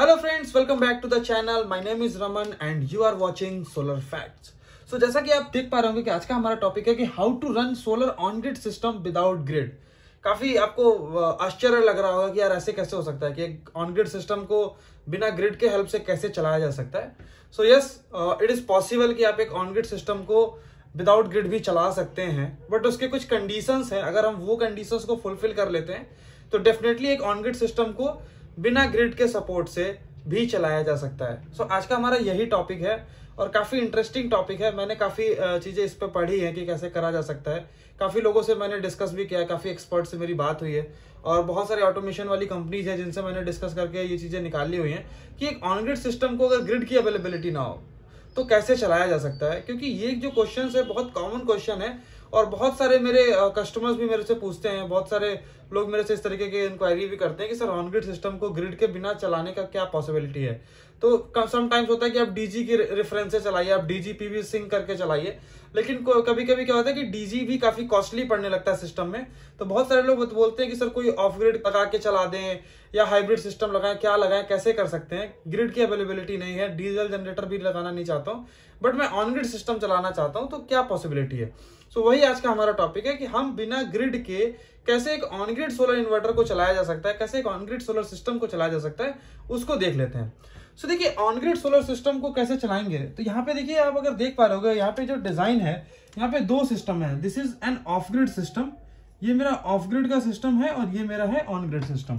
Hello friends, welcome back to the channel. My name is Raman and you are watching solar facts. So जैसा कि आप देख पा रहे होंगे कि आज का हमारा टॉपिक है कि how to run solar on grid system without grid. काफी आपको आश्चर्य लग रहा होगा कि यार ऐसे कैसे हो सकता है कि एक ऑन ग्रिड सिस्टम को बिना ग्रिड के हेल्प से कैसे चलाया जा सकता है। So yes, it is possible कि आप एक ऑन ग्रिड सिस्टम को विदाउट ग्रिड भी चला सकते हैं, बट उसके कुछ कंडीशंस हैं। अगर हम वो कंडीशंस को फुलफिल कर लेते हैं तो डेफिनेटली एक ऑन ग्रिड सिस्टम को बिना ग्रिड के सपोर्ट से भी चलाया जा सकता है। सो आज का हमारा यही टॉपिक है और काफी इंटरेस्टिंग टॉपिक है। मैंने काफी चीजें इस पे पढ़ी है कि कैसे करा जा सकता है। काफी लोगों से मैंने डिस्कस भी किया है, काफी एक्सपर्ट से मेरी बात हुई है और बहुत सारे ऑटोमेशन वाली कंपनीज है जिनसे मैंने डिस्कस करके ये चीजें निकाली हुई हैं कि एक ऑन ग्रिड सिस्टम को अगर ग्रिड की अवेलेबिलिटी ना हो तो कैसे चलाया जा सकता है। क्योंकि ये जो क्वेश्चन है बहुत कॉमन क्वेश्चन है और बहुत सारे मेरे कस्टमर्स भी मेरे से पूछते हैं, बहुत सारे लोग मेरे से इस तरीके की इंक्वायरी भी करते हैं कि सर ऑन ग्रिड सिस्टम को ग्रिड के बिना चलाने का क्या पॉसिबिलिटी है। तो समटाइम्स होता है कि आप डीजी की रेफरेंस से चलाइए, आप डीजी पीवी सिंक करके चलाइए, लेकिन कभी कभी क्या होता है कि डीजी भी काफी कॉस्टली पड़ने लगता है सिस्टम में। तो बहुत सारे लोग बोलते हैं कि सर कोई ऑफ ग्रिड लगा के चला दें या हाइब्रिड सिस्टम लगाएं, क्या लगाएं, कैसे कर सकते हैं। ग्रिड की अवेलेबिलिटी नहीं है, डीजल जनरेटर भी लगाना नहीं चाहता हूँ, बट मैं ऑन ग्रिड सिस्टम चलाना चाहता हूँ, तो क्या पॉसिबिलिटी है। सो वही आज का हमारा टॉपिक है कि हम बिना ग्रिड के कैसे एक ऑन ग्रिड सोलर इन्वर्टर को चलाया जा सकता है, कैसे एक ऑन ग्रिड सोलर सिस्टम को चलाया जा सकता है, उसको देख लेते हैं। सो देखिए, ऑन ग्रिड सोलर सिस्टम को कैसे चलाएंगे। तो यहाँ पे देखिए, आप अगर देख पा रहे होगे, यहाँ पे जो डिजाइन है, यहाँ पे दो सिस्टम है। This is an off grid system, ये मेरा ऑफ ग्रिड का सिस्टम है और ये मेरा है on grid system.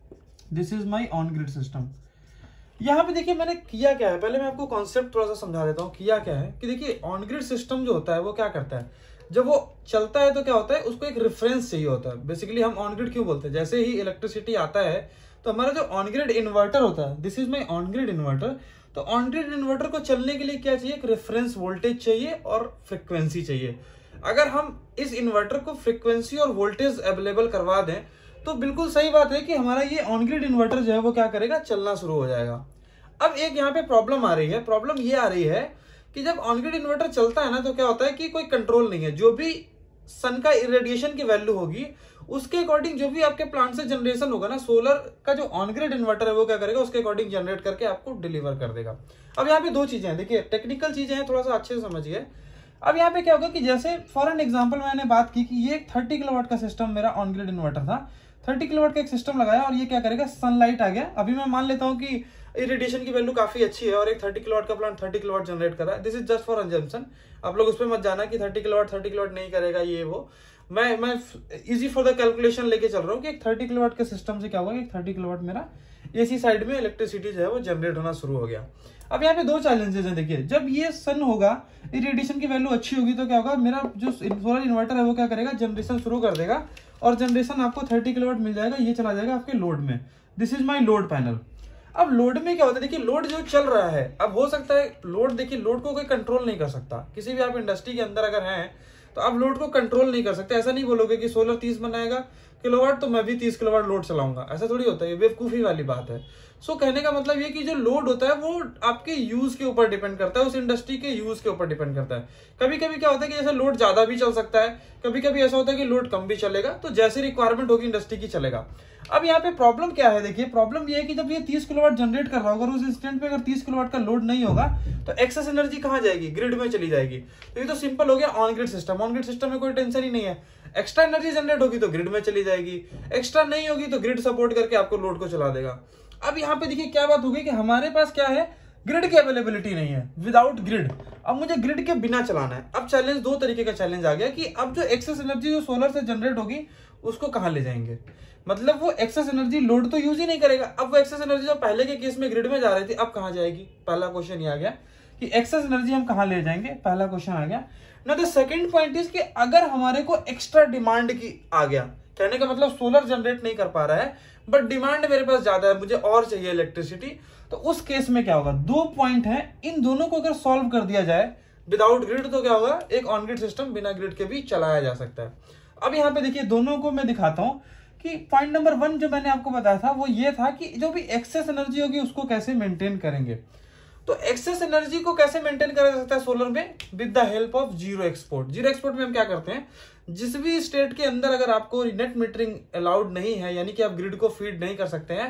This is my on grid system. यहाँ पे देखिए मैंने किया क्या है, पहले मैं आपको कॉन्सेप्ट थोड़ा सा समझा देता हूँ। किया क्या है कि देखिए, ऑन ग्रिड सिस्टम जो होता है वो क्या करता है, जब वो चलता है तो क्या होता है, उसको एक रेफरेंस चाहिए होता है। बेसिकली हम ऑन ग्रिड क्यों बोलते हैं, जैसे ही इलेक्ट्रिसिटी आता है तो हमारा जो ऑन ग्रिड इन्वर्टर होता है, this is my on grid inverter. तो ऑन ग्रिड इन्वर्टर को चलने के लिए क्या चाहिए, एक रेफरेंस वोल्टेज चाहिए और फ्रिक्वेंसी चाहिए। अगर हम इस इन्वर्टर को फ्रिक्वेंसी और वोल्टेज अवेलेबल करवा दें तो बिल्कुल सही बात है कि हमारा ये ऑन ग्रिड इन्वर्टर जो है वो क्या करेगा, चलना शुरू हो जाएगा। अब एक यहाँ पे प्रॉब्लम आ रही है, प्रॉब्लम ये आ रही है कि जब ऑन ग्रिड इन्वर्टर चलता है ना तो क्या होता है कि कोई कंट्रोल नहीं है। जो भी सन का इरेडिएशन की वैल्यू होगी उसके अकॉर्डिंग जो भी आपके प्लांट से जनरेशन होगा ना, सोलर का जो ऑन ग्रिड इन्वर्टर है वो क्या करेगा, उसके अकॉर्डिंग जनरेट करके आपको डिलीवर कर देगा। अब यहाँ पे दो चीजें हैं, देखिए टेक्निकल चीजें हैं, थोड़ा सा अच्छे से समझिए। अब यहाँ पे क्या होगा कि जैसे फॉर एन एग्जाम्पल मैंने बात की कि ये एक 30 किलोवाट का सिस्टम मेरा ऑन ग्रिड इन्वर्टर था। 30 किलोवाट का एक सिस्टम लगाया और ये क्या करेगा, सनलाइट आ गया। अभी मैं मान लेता हूँ कि इरिडिएशन की वैल्यू काफी अच्छी है और एक 30 किलोवाट का प्लांट 30 किलोवाट जनरेट कर रहा है। This is just for assumption, आप लोग उस पर मत जाना कि 30 किलोवाट नहीं करेगा ये वो। मैं इजी फॉर द कैलकुलेशन लेके चल रहा हूँ कि एक 30 किलोवाट के सिस्टम से क्या होगा, एक 30 किलोवाट मेरा एसी साइड में इलेक्ट्रिसिटी जो है वो जनरेट होना शुरू हो गया। अब यहाँ पे दो चैलेंजेस हैं। देखिए, जब ये सन होगा, इरिडिएशन की वैल्यू अच्छी होगी तो क्या होगा, मेरा जो सोलर इन्वर्टर है वो क्या करेगा, जनरेशन शुरू कर देगा और जनरेशन आपको 30 किलोवाट मिल जाएगा। ये चला जाएगा आपके लोड में। This is my load panel. अब लोड में क्या होता है, देखिए लोड जो चल रहा है, अब हो सकता है लोड, देखिए लोड को कोई कंट्रोल नहीं कर सकता। किसी भी आप इंडस्ट्री के अंदर अगर हैं तो आप लोड को कंट्रोल नहीं कर सकते। ऐसा नहीं बोलोगे कि सोलर 30 बनाएगा किलोवाट तो मैं भी 30 किलोवाट लोड चलाऊंगा, ऐसा थोड़ी होता है, ये बेवकूफी वाली बात है। सो कहने का मतलब ये कि जो लोड होता है वो आपके यूज के ऊपर डिपेंड करता है, उस इंडस्ट्री के यूज के ऊपर डिपेंड करता है। कभी कभी क्या होता है कि जैसे लोड ज्यादा भी चल सकता है, कभी कभी ऐसा होता है कि लोड कम भी चलेगा, तो जैसे रिक्वायरमेंट होगी इंडस्ट्री की चलेगा। अब यहाँ पे प्रॉब्लम क्या है, देखिए प्रॉब्लम ये है कि जब ये 30 किलोवाट जनरेट कर रहा होगा और उस इंस्टेंट पे अगर 30 किलोवाट का लोड नहीं होगा तो एक्सेस एनर्जी कहाँ जाएगी, ग्रिड में चली जाएगी। तो ये तो सिंपल हो गया on grid system. On grid system में कोई टेंशन ही नहीं है, एक्स्ट्रा एनर्जी जनरेट होगी तो ग्रिड में चली जाएगी, एक्स्ट्रा नहीं होगी तो ग्रिड सपोर्ट करके आपको लोड को चला देगा। अब यहाँ पे देखिए क्या बात होगी कि हमारे पास क्या है, ग्रिड की अवेलेबिलिटी नहीं है, विदाउट ग्रिड। अब मुझे ग्रिड के बिना चलाना है। अब चैलेंज दो तरीके का चैलेंज आ गया कि अब जो एक्सेस एनर्जी जो सोलर से जनरेट होगी उसको कहाँ ले जाएंगे, मतलब वो एक्सेस एनर्जी लोड तो यूज ही नहीं करेगा। अब वो एक्सेस एनर्जी जो पहले के केस में ग्रिड में जा रही थी अब कहाँ जाएगी, पहला क्वेश्चन ये आ गया कि एक्सेस एनर्जी हम कहाँ ले जाएंगे, पहला क्वेश्चन आ गया ना। द सेकंड पॉइंट इज कि अगर हमारे को एक्स्ट्रा डिमांड की आ गया, कहने का मतलब सोलर जनरेट नहीं कर पा रहा है बट डिमांड मेरे पास ज्यादा है, मुझे और चाहिए इलेक्ट्रिसिटी, तो उस केस में क्या होगा, दो पॉइंट है, इन दोनों को अगर सॉल्व कर दिया जाए विदाउट ग्रिड तो क्या होगा, एक ऑन ग्रिड सिस्टम बिना ग्रिड के भी चलाया जा सकता है। अब यहाँ पे देखिए दोनों को मैं दिखाता हूं कि पॉइंट नंबर 1 जो मैंने आपको बताया था वो ये था कि जो भी एक्सेस एनर्जी होगी उसको कैसे मेंटेन करेंगे। तो एक्सेस एनर्जी को कैसे मेंटेन करा जा सकता है सोलर में, with the help of zero export. Zero export में हम क्या करते हैं, जिस भी स्टेट के अंदर अगर आपको नेट मीटरिंग अलाउड नहीं है, यानी कि आप ग्रिड को फीड नहीं कर सकते हैं,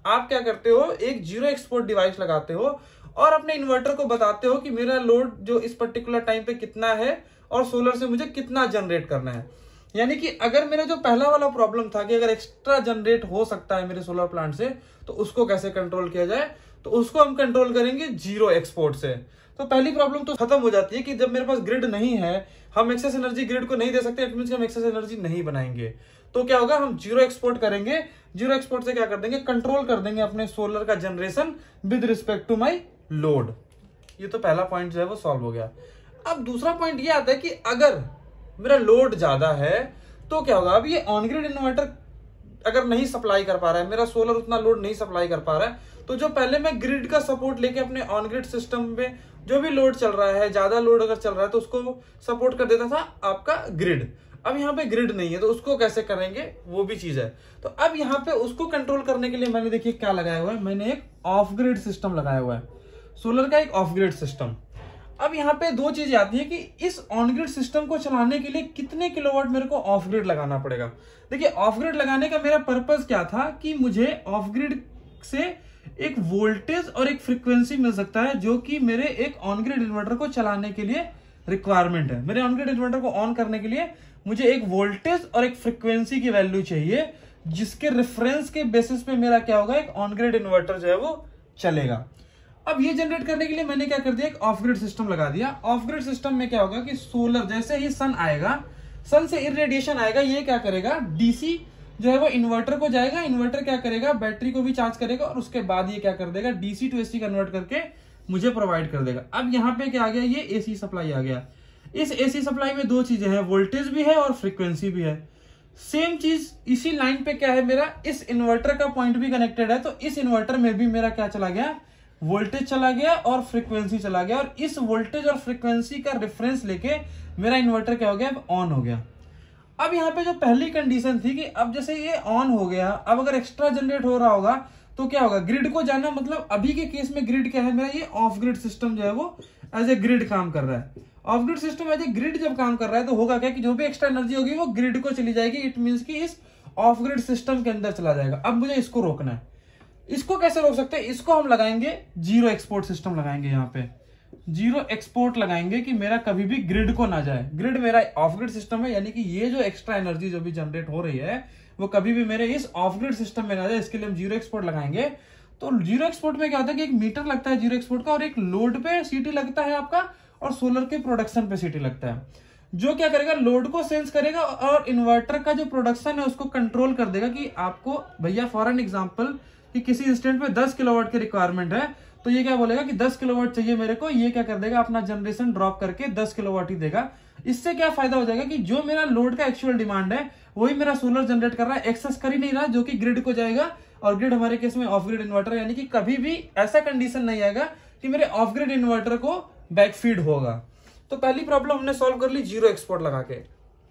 आप क्या करते हो, एक जीरो एक्सपोर्ट डिवाइस लगाते हो और अपने इन्वर्टर को बताते हो कि मेरा लोड जो इस पर्टिकुलर टाइम पे कितना है और सोलर से मुझे कितना जनरेट करना है। यानी कि अगर मेरा जो पहला वाला प्रॉब्लम था कि अगर एक्स्ट्रा जनरेट हो सकता है मेरे सोलर प्लांट से, तो उसको कैसे कंट्रोल किया जाए, तो उसको हम कंट्रोल करेंगे जीरो एक्सपोर्ट से। तो पहली प्रॉब्लम तो खत्म हो जाती है कि जब मेरे पास ग्रिड नहीं है, हम एक्सेस एनर्जी ग्रिड को नहीं दे सकते, इट मींस कि हम एक्सेस एनर्जी नहीं बनाएंगे। तो क्या होगा, हम जीरो एक्सपोर्ट करेंगे। जीरो एक्सपोर्ट से क्या कर देंगे, कंट्रोल कर देंगे अपने सोलर का generation with respect to my load. ये तो पहला पॉइंट जो है वो सॉल्व हो गया। अब दूसरा पॉइंट ये आता है कि अगर मेरा लोड ज्यादा है तो क्या होगा, अब ये ऑन ग्रिड इन्वर्टर अगर नहीं सप्लाई कर पा रहा है, मेरा सोलर उतना लोड नहीं सप्लाई कर पा रहा है, तो जो पहले मैं ग्रिड का सपोर्ट लेके अपने ऑन ग्रिड सिस्टम में जो भी लोड चल रहा है, ज्यादा लोड अगर चल रहा है तो उसको सपोर्ट कर देता था आपका ग्रिड। अब यहाँ पे ग्रिड नहीं है तो उसको कैसे करेंगे, वो भी चीज है। तो अब यहाँ पे उसको कंट्रोल करने के लिए मैंने देखिए क्या लगाया हुआ है, मैंने एक ऑफ ग्रिड सिस्टम लगाया हुआ है, सोलर का एक ऑफ ग्रिड सिस्टम। अब यहाँ पे दो चीजें आती है कि इस ऑन ग्रिड सिस्टम को चलाने के लिए कितने किलोवाट मेरे को ऑफ ग्रिड लगाना पड़ेगा। देखिए ऑफ ग्रिड लगाने का मेरा पर्पस क्या था कि मुझे ऑफ ग्रिड से एक वोल्टेज और एक फ्रीक्वेंसी मिल सकता है जो कि मेरे एक ऑन ग्रिड इन्वर्टर को चलाने के लिए रिक्वायरमेंट है। मेरे ऑन ग्रिड इन्वर्टर को ऑन करने के लिए मुझे एक वोल्टेज और एक फ्रीक्वेंसी की वैल्यू चाहिए, जिसके रेफरेंस के बेसिस पे मेरा क्या होगा, एक ऑन ग्रिड इन्वर्टर जो है वो चलेगा। अब ये जनरेट करने के लिए मैंने क्या कर दिया, एक ऑफ ग्रिड सिस्टम लगा दिया। ऑफ ग्रिड सिस्टम में क्या होगा कि सोलर जैसे ही सन आएगा, सन से इरेडिएशन आएगा, ये क्या करेगा, डीसी जो है वो इन्वर्टर को जाएगा, इन्वर्टर क्या करेगा, बैटरी को भी चार्ज करेगा और उसके बाद ये क्या कर देगा, डीसी टू एसी कन्वर्ट करके मुझे प्रोवाइड कर देगा। अब यहाँ पे क्या आ गया, ये एसी सप्लाई आ गया। इस एसी सप्लाई में दो चीजें हैं, वोल्टेज भी है और फ्रीक्वेंसी भी है। सेम चीज इसी लाइन पे क्या है, मेरा इस इन्वर्टर का पॉइंट भी कनेक्टेड है, तो इस इन्वर्टर में भी मेरा क्या चला गया, वोल्टेज चला गया और फ्रीक्वेंसी चला गया, और इस वोल्टेज और फ्रीक्वेंसी का रेफरेंस लेके मेरा इन्वर्टर क्या हो गया, अब ऑन हो गया। अब यहाँ पे जो पहली कंडीशन थी कि अब जैसे ये ऑन हो गया, अब अगर एक्स्ट्रा जनरेट हो रहा होगा तो क्या होगा, ग्रिड को जाना, मतलब अभी के केस में ग्रिड क्या है मेरा, ये ऑफ ग्रिड सिस्टम जो है वो एज ए ग्रिड काम कर रहा है। Off grid system as a grid जब काम कर रहा है तो होगा क्या कि जो भी एक्स्ट्रा एनर्जी होगी वो ग्रिड को चली जाएगी, इट मींस कि इस ऑफ ग्रिड सिस्टम के अंदर चला जाएगा। अब मुझे इसको रोकना है। इसको कैसे रोक सकते हैं, इसको हम लगाएंगे जीरो एक्सपोर्ट सिस्टम लगाएंगे, यहाँ पे जीरो एक्सपोर्ट लगाएंगे कि मेरा कभी भी ग्रिड को ना जाए। ग्रिड मेरा ऑफ ग्रिड सिस्टम है, यानी कि ये जो एक्स्ट्रा एनर्जी जो भी जनरेट हो रही है वो कभी भी मेरे इस ऑफ ग्रिड सिस्टम में ना जाए, इसके लिए हम जीरो एक्सपोर्ट लगाएंगे। तो जीरो एक्सपोर्ट में क्या होता है कि एक मीटर लगता है जीरो एक्सपोर्ट का, और एक लोड पे सीटी लगता है आपका, और सोलर के प्रोडक्शन पे सीटी लगता है, जो क्या करेगा, लोड को सेंस करेगा और इन्वर्टर का जो प्रोडक्शन है उसको कंट्रोल कर देगा कि आपको भैया फॉर एन एग्जांपल कि किसी इंस्टेंट पे 10 किलोवाट की रिक्वायरमेंट है, तो ये क्या बोलेगा कि 10 किलोवाट चाहिए मेरे को, ये क्या कर देगा, अपना जनरेशन ड्रॉप करके 10 किलोवाट ही देगा। इससे क्या फायदा हो जाएगा कि जो मेरा लोड का एक्चुअल डिमांड है वही मेरा सोलर जनरेट कर रहा है, एक्सेस कर ही नहीं रहा, जो कि ग्रिड को जाएगा, और ग्रिड हमारे केस में ऑफ ग्रिड इन्वर्टर, यानी कि कभी भी ऐसा कंडीशन नहीं आएगा कि मेरे ऑफ ग्रिड इन्वर्टर को बैकफीड होगा। तो पहली प्रॉब्लम हमने सॉल्व कर ली जीरो एक्सपोर्ट लगा के।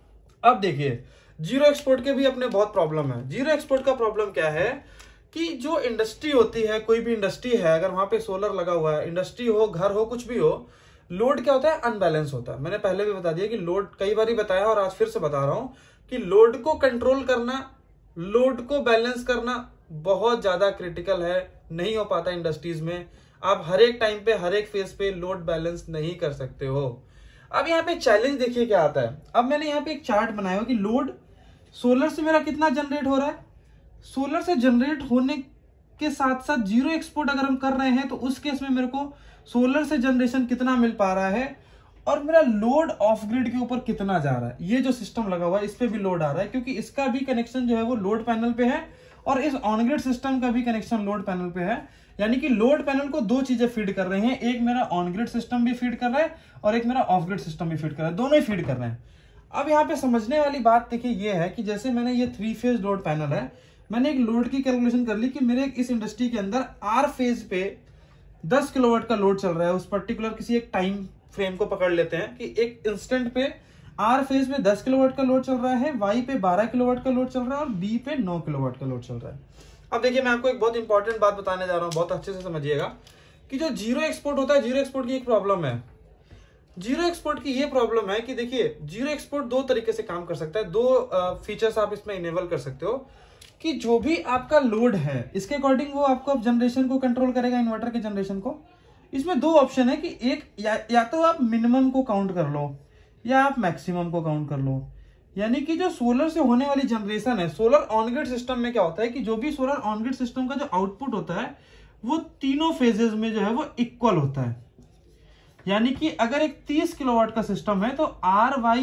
अब देखिए जीरो एक्सपोर्ट के भी अपने बहुत प्रॉब्लम है। जीरो एक्सपोर्ट का प्रॉब्लम क्या है कि जो इंडस्ट्री होती है, कोई भी इंडस्ट्री है, अगर वहां पे सोलर लगा हुआ है, इंडस्ट्री हो, घर हो, कुछ भी हो, लोड क्या होता है, अनबैलेंस होता है। मैंने पहले भी बता दिया कि लोड कई बार बताया और आज फिर से बता रहा हूं कि लोड को कंट्रोल करना, लोड को बैलेंस करना बहुत ज्यादा क्रिटिकल है, नहीं हो पाता इंडस्ट्रीज में। आप हर एक टाइम पे, हर एक फेज पे लोड बैलेंस नहीं कर सकते हो। अब यहाँ पे चैलेंज देखिए क्या आता है। अब मैंने यहाँ पे एक चार्ट बनाया हो कि लोड सोलर से मेरा कितना जनरेट हो रहा है, सोलर से जनरेट होने के साथ साथ जीरो एक्सपोर्ट अगर हम कर रहे हैं तो उस केस में मेरे को सोलर से जनरेशन कितना मिल पा रहा है, और मेरा लोड ऑफ ग्रिड के ऊपर कितना जा रहा है। ये जो सिस्टम लगा हुआ है इस पे भी लोड आ रहा है, क्योंकि इसका भी कनेक्शन जो है वो लोड पैनल पे है, और इस ऑन ग्रिड सिस्टम का भी कनेक्शन लोड पैनल पे है। यानी कि लोड पैनल को दो चीजें फीड कर रहे हैं, एक मेरा ऑन ग्रिड सिस्टम भी फीड कर रहा है और एक मेरा ऑफ ग्रिड सिस्टम भी फीड कर रहा है, दोनों ही फीड कर रहे हैं। अब यहाँ पे समझने वाली बात देखिए ये है कि जैसे मैंने ये 3 फेज लोड पैनल है, मैंने एक लोड की कैलकुलेशन कर ली कि मेरे इस इंडस्ट्री के अंदर आर फेज पे 10 किलोवाट का लोड चल रहा है। उस पर्टिकुलर किसी एक टाइम फ्रेम को पकड़ लेते हैं कि एक इंस्टेंट पे आर फेज में 10 किलोवाट का लोड चल रहा है, वाई पे 12 किलोवाट का लोड चल रहा है और बी पे 9 किलोवाट का लोड चल रहा है। अब देखिए मैं आपको एक बहुत इंपॉर्टेंट बात बताने जा रहा हूं, बहुत अच्छे से समझिएगा कि जो जीरो एक्सपोर्ट होता है, जीरो एक्सपोर्ट की एक प्रॉब्लम है। जीरो एक्सपोर्ट की ये प्रॉब्लम है कि देखिए जीरो एक्सपोर्ट दो तरीके से काम कर सकता है, दो फीचर्स आप इसमें इनेबल कर सकते हो। कि जो भी आपका लोड है इसके अकॉर्डिंग वो आपको अब जनरेशन को कंट्रोल करेगा, इन्वर्टर के जनरेशन को। इसमें दो ऑप्शन है कि एक या तो आप मिनिमम को काउंट कर लो या आप मैक्सिमम को काउंट कर लो। यानी कि जो सोलर से होने वाली जनरेशन है, सोलर ऑन ग्रिड सिस्टम में क्या होता है कि जो भी सोलर ऑन ग्रिड सिस्टम का जो आउटपुट होता है वो तीनों फेजेस में जो है वो इक्वल होता है। यानी कि अगर एक 30 किलोवाट का सिस्टम है तो आर वाई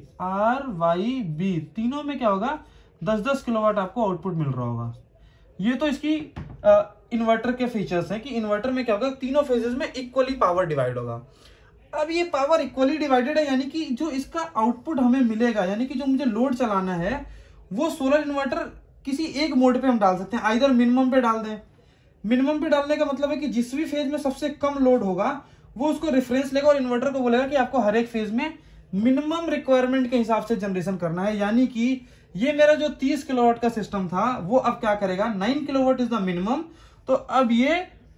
बी तीनों में क्या होगा, 10-10 किलोवाट आपको आउटपुट मिल रहा होगा। ये तो इसकी इन्वर्टर के फीचर्स हैं कि इन्वर्टर में क्या होगा, तीनों फेजेस में इक्वली पावर डिवाइड होगा। अब ये पावर इक्वली डिवाइडेड है, यानी कि जो इसका आउटपुट हमें मिलेगा, यानी कि जो मुझे लोड चलाना है वो सोलर इन्वर्टर किसी एक मोड पे हम डाल सकते हैं। आइदर मिनिमम पे डाल दें, मिनिमम पे डालने का मतलब है कि जिस भी फेज में सबसे कम लोड होगा वो उसको रेफरेंस लेगा और इन्वर्टर को बोलेगा कि आपको हर एक फेज में मिनिमम रिक्वायरमेंट के हिसाब से जनरेशन करना है। यानी कि ये मेरा जो 30 किलोवाट का सिस्टम था वो अब क्या करेगा, 9 किलोवाट इज द मिनिमम, तो अब ये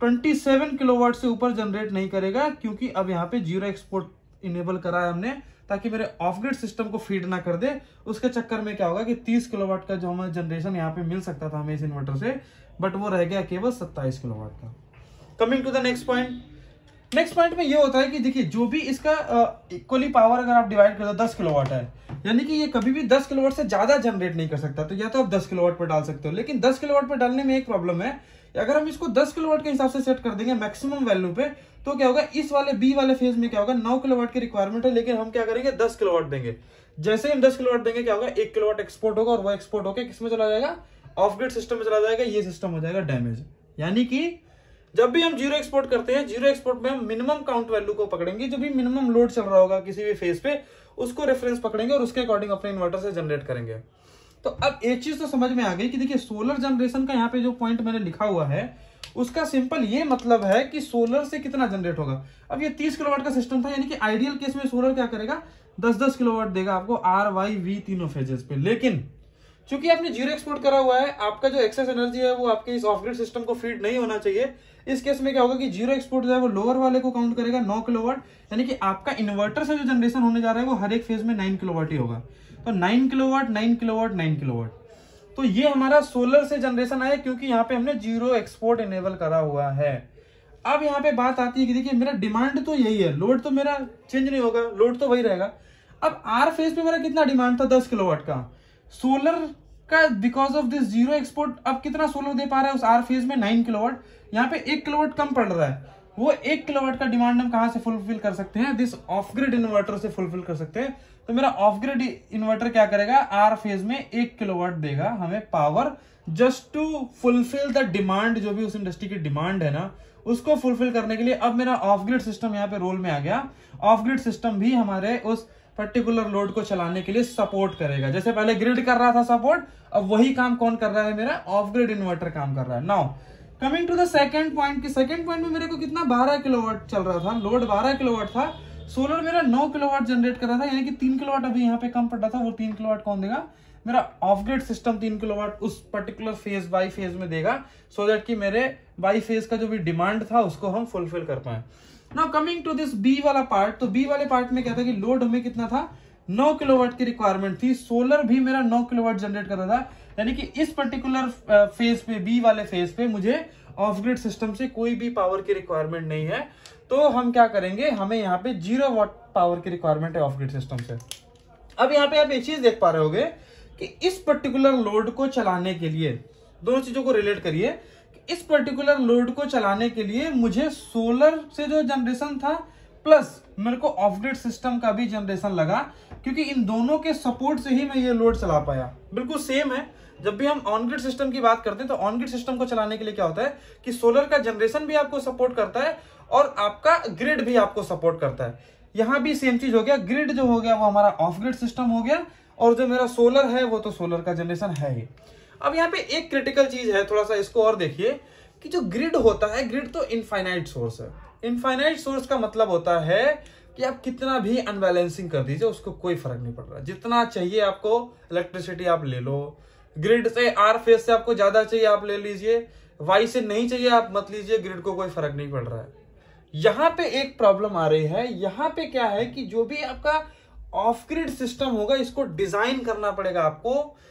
27 किलोवाट से ऊपर जनरेट नहीं करेगा, क्योंकि अब यहाँ पे जीरो एक्सपोर्ट इनेबल करा है हमने, ताकि मेरे ऑफ ग्रिड सिस्टम को फीड ना कर दे। उसके चक्कर में क्या होगा कि 30 किलोवाट का जो हमें जनरेशन यहाँ पे मिल सकता था हमें इस इन्वर्टर से, बट वो रह गया केवल 27 किलोवाट का। Coming to the next point, next point में ये होता है कि देखिए जो भी इसका इक्वली पावर अगर आप डिवाइड कर दो, 10 किलोवाट है, यानी कि ये कभी भी 10 किलोवाट से ज्यादा जनरेट नहीं कर सकता। तो या तो आप 10 किलोवाट पर डाल सकते हो, लेकिन 10 किलोवाट पर डालने में एक प्रॉब्लम है, अगर हम इसको 10 किलोवाट के हिसाब से सेट कर देंगे मैक्सिमम वैल्यू पे, तो क्या होगा, इस वाले बी वाले फेज में क्या होगा, 9 किलोवाट की रिक्वायरमेंट है, लेकिन हम क्या करेंगे 10 किलोवाट देंगे। जैसे हम 10 किलोवाट देंगे क्या होगा, 1 किलोवाट एक्सपोर्ट होगा और वो एक्सपोर्ट होकर किसमें चला जाएगा, ऑफ ग्रिड सिस्टम में चला जाएगा। ये सिस्टम हो जाएगा डैमेज। यानी कि जब भी हम जीरो एक्सपोर्ट करते हैं, जीरो एक्सपोर्ट में हम मिनिमम काउंट वैल्यू को पकड़ेंगे, जो भी मिनिमम लोड चल रहा होगा किसी भी फेज पे उसको रेफरेंस पकड़ेंगे और उसके अकॉर्डिंग अपने इन्वर्टर से जनरेट करेंगे। तो अब एक चीज तो समझ में आ गई कि देखिए सोलर जनरेशन का यहाँ पे जो पॉइंट मैंने लिखा हुआ है उसका सिंपल ये मतलब है कि सोलर से कितना जनरेट होगा। अब ये 30 किलोवाट का सिस्टम था, यानी कि आइडियल केस में सोलर क्या करेगा, 10-10 किलोवाट देगा आपको आर वाई वी तीनों फेजेस पे। लेकिन चूंकि आपने जीरो एक्सपोर्ट करा हुआ है, आपका जो एक्सेस एनर्जी है वो आपके इस ऑफ ग्रिड सिस्टम को फीड नहीं होना चाहिए। इस केस में क्या होगा कि जीरो एक्सपोर्ट जो है वो लोअर वाले को काउंट करेगा 9 किलोवाट, यानी कि आपका इन्वर्टर से जो जनरेशन होने जा रहा है वो हर एक फेज में 9 किलोवाट ही होगा। तो 9 किलोवाट 9 किलोवाट 9 किलोवाट, तो ये हमारा सोलर से जनरेशन आया, क्योंकि यहाँ पे हमने जीरो एक्सपोर्ट इनेबल करा हुआ है। अब यहाँ पे बात आती है कि देखिए मेरा डिमांड तो यही है, लोड तो मेरा चेंज नहीं होगा, लोड तो वही रहेगा। अब आर फेज पे मेरा कितना डिमांड था, 10 किलोवाट का, सोलर का because of this zero export अब कितना सोलर दे पा रहा है उस आर फेज में, 9 किलोवाट। यहाँ पे 1 किलोवाट कम पड़ रहा है, वो 1 किलोवाट का डिमांड हम कहां से फुलफिल कर सकते हैं, दिस ऑफ ग्रिड इन्वर्टर से फुलफिल कर सकते हैं। तो मेरा ऑफ ग्रिड इन्वर्टर क्या करेगा, आर फेज में 1 किलोवाट देगा हमें power, just to fulfil the demand, जो भी उस इंडस्ट्री की डिमांड है ना उसको फुलफिल करने के लिए। अब मेरा ऑफ ग्रिड सिस्टम यहाँ पे रोल में आ गया। ऑफ ग्रिड सिस्टम भी हमारे उस पर्टिकुलर लोड को चलाने के लिए सपोर्ट करेगा। जैसे पहले ग्रिड कर रहा था सपोर्ट, अब वही काम कौन कर रहा है, मेरा ऑफ ग्रिड इन्वर्टर काम कर रहा है। Now coming to the second point, कि सेकंड पॉइंट में मेरे को कितना 12 किलोवाट चल रहा था, लोड 12 किलोवाट था, सोलर मेरा 9 किलोवाट जनरेट कर रहा था, यानी कि 3 किलोवाट अभी यहाँ पे कम पड़ रहा था। वो 3 किलोवाट कौन देगा, मेरा ऑफ ग्रिड सिस्टम 3 किलोवाट उस पर्टिकुलर फेज बाई फेज में देगा, सो दैट कि मेरे बाई फेज का जो भी डिमांड था उसको हम फुलफिल कर पाए। Now coming to this B वाला पार्ट, तो बी वाले पार्ट में क्या था कि लोड हमें कितना था, 9 किलोवाट की रिक्वायरमेंट थी, सोलर भी मेरा 9 किलोवाट जनरेट कर रहा था, यानी कि इस पर्टिकुलर फेज पे, बी वाले फेज पे मुझे ऑफ ग्रिड सिस्टम से कोई भी पावर की रिक्वायरमेंट नहीं है। तो हम क्या करेंगे, हमें यहाँ पे 0 वाट पावर की रिक्वायरमेंट है ऑफ ग्रिड सिस्टम से। अब यहाँ पे आप एक चीज देख पा रहे होगे कि इस पर्टिकुलर लोड को चलाने के लिए, दोनों चीजों को रिलेट करिए, इस पर्टिकुलर लोड को चलाने के लिए मुझे सोलर से जो जनरेशन था प्लस मेरे को ऑफ ग्रिड सिस्टम का भी जनरेशन लगा, क्योंकि इन दोनों के सपोर्ट से ही मैं ये लोड चला पाया। बिल्कुल सेम है, जब भी हम ऑन ग्रिड सिस्टम की बात करते हैं तो ऑन ग्रिड सिस्टम को चलाने के लिए क्या होता है कि सोलर का जनरेशन भी आपको सपोर्ट करता है और आपका ग्रिड भी आपको सपोर्ट करता है। यहां भी सेम चीज हो गया, ग्रिड जो हो गया वो हमारा ऑफ ग्रिड सिस्टम हो गया, और जो मेरा सोलर है वो तो सोलर का जनरेशन है ही। अब यहाँ पे एक क्रिटिकल चीज है, थोड़ा सा इसको और देखिए, कि जो ग्रिड होता है, ग्रिड तो इनफाइनाइट सोर्स है। इनफाइनाइट सोर्स का मतलब होता है कि आप कितना भी अनबैलेंसिंग कर दीजिए उसको कोई फर्क नहीं पड़ रहा, जितना चाहिए आपको इलेक्ट्रिसिटी आप ले लो, ग्रिड से आर फेज से आपको ज्यादा चाहिए आप ले लीजिए, वाई से नहीं चाहिए आप मत लीजिए, ग्रिड को कोई फर्क नहीं पड़ रहा है। यहां पे एक प्रॉब्लम आ रही है, यहां पे क्या है कि जो भी आपका ऑफ ग्रिड सिस्टम होगा इसको डिजाइन करना पड़ेगा आपको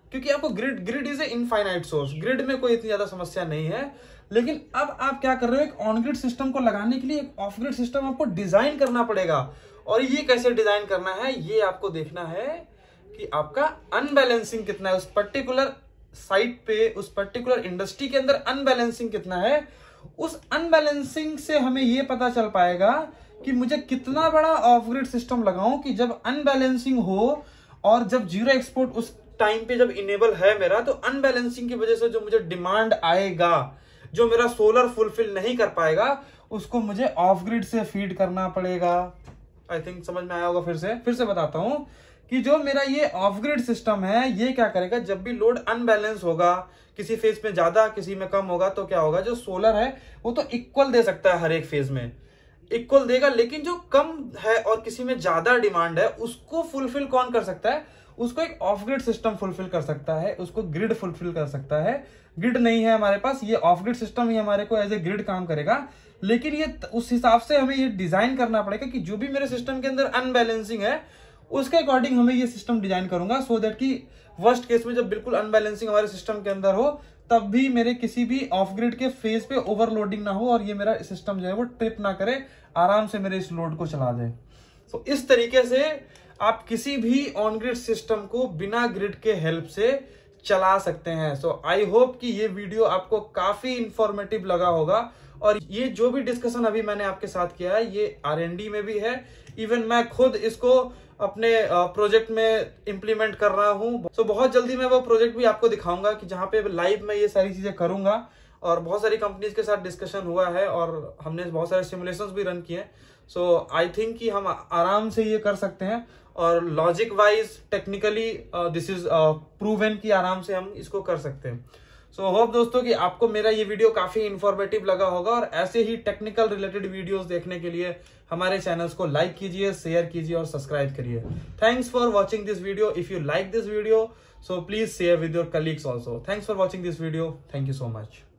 क्योंकि आपको grid is a infinite source, grid में कोई इतनी ज्यादा समस्या नहीं है। लेकिन अब आप क्या कर रहे हो, एक ऑन ग्रिड सिस्टम को लगाने के लिए एक ऑफ ग्रिड सिस्टम आपको डिजाइन करना पड़ेगा। और ये कैसे डिजाइन करना है, ये आपको देखना है कि आपका अनबैलेंसिंग कितना है उस पर्टिकुलर साइट पे, उस पर्टिकुलर इंडस्ट्री के अंदर अनबैलेंसिंग कितना है। उस अनबैलेंसिंग से हमें ये पता चल पाएगा कि मुझे कितना बड़ा ऑफ ग्रिड सिस्टम लगाऊं कि जब अनबैलेंसिंग हो और जब जीरो एक्सपोर्ट उस टाइम पे जब इनेबल है मेरा, तो अनबैलेंसिंग की वजह से जो मुझे डिमांड आएगा, जो मेरा सोलर फुलफिल नहीं कर पाएगा, उसको मुझे ऑफ ग्रिड से फीड करना पड़ेगा। आई थिंक समझ में आया होगा। फिर से बताता हूं कि जो मेरा ये ऑफ ग्रिड सिस्टम है, ये क्या करेगा, जब भी लोड अनबैलेंस होगा, किसी फेज में ज्यादा किसी में कम होगा, तो क्या होगा, जो सोलर है वो तो इक्वल दे सकता है, हर एक फेज में इक्वल देगा। लेकिन जो कम है और किसी में ज्यादा डिमांड है, उसको फुलफिल कौन कर सकता है, उसको एक ऑफ ग्रिड सिस्टम फुलफिल कर सकता है, उसको ग्रिड फुलफिल कर सकता है। ग्रिड नहीं है हमारे पास, ये ऑफ ग्रिड सिस्टम ही हमारे को एज ए ग्रिड काम करेगा। लेकिन ये उस हिसाब से हमें ये डिजाइन करना पड़ेगा कि जो भी मेरे सिस्टम के अंदर अनबैलेंसिंग है, उसके अकॉर्डिंग हमें ये सिस्टम डिजाइन करूंगा, सो दैट कि वर्स्ट केस में जब बिल्कुल अनबैलेंसिंग हमारे सिस्टम के अंदर हो, तब भी मेरे किसी भी ऑफ ग्रिड के फेज पे ओवरलोडिंग ना हो और ये मेरा सिस्टम जो है वो ट्रिप ना करे, आराम से मेरे इस लोड को चला दे। तो इस तरीके से आप किसी भी ऑन ग्रिड सिस्टम को बिना ग्रिड के हेल्प से चला सकते हैं। सो आई होप कि ये वीडियो आपको काफी इंफॉर्मेटिव लगा होगा। और ये जो भी डिस्कशन अभी मैंने आपके साथ किया है, ये R&D में भी है, इवन मैं खुद इसको अपने प्रोजेक्ट में इंप्लीमेंट कर रहा हूं। सो बहुत जल्दी मैं वो प्रोजेक्ट भी आपको दिखाऊंगा कि जहां पे लाइव में ये सारी चीजें करूंगा। और बहुत सारी कंपनीज के साथ डिस्कशन हुआ है और हमने बहुत सारे सिमुलेशंस भी रन किए। सो आई थिंक कि हम आराम से ये कर सकते हैं और logic wise technically this is proven कि आराम से हम इसको कर सकते हैं। सो होप दोस्तों कि आपको मेरा ये वीडियो काफी इंफॉर्मेटिव लगा होगा। और ऐसे ही टेक्निकल रिलेटेड वीडियोस देखने के लिए हमारे चैनल्स को लाइक कीजिए, शेयर कीजिए और सब्सक्राइब करिए। Thanks for watching this video. If you like this video, so please share with your colleagues also. Thanks for watching this video. Thank you so much.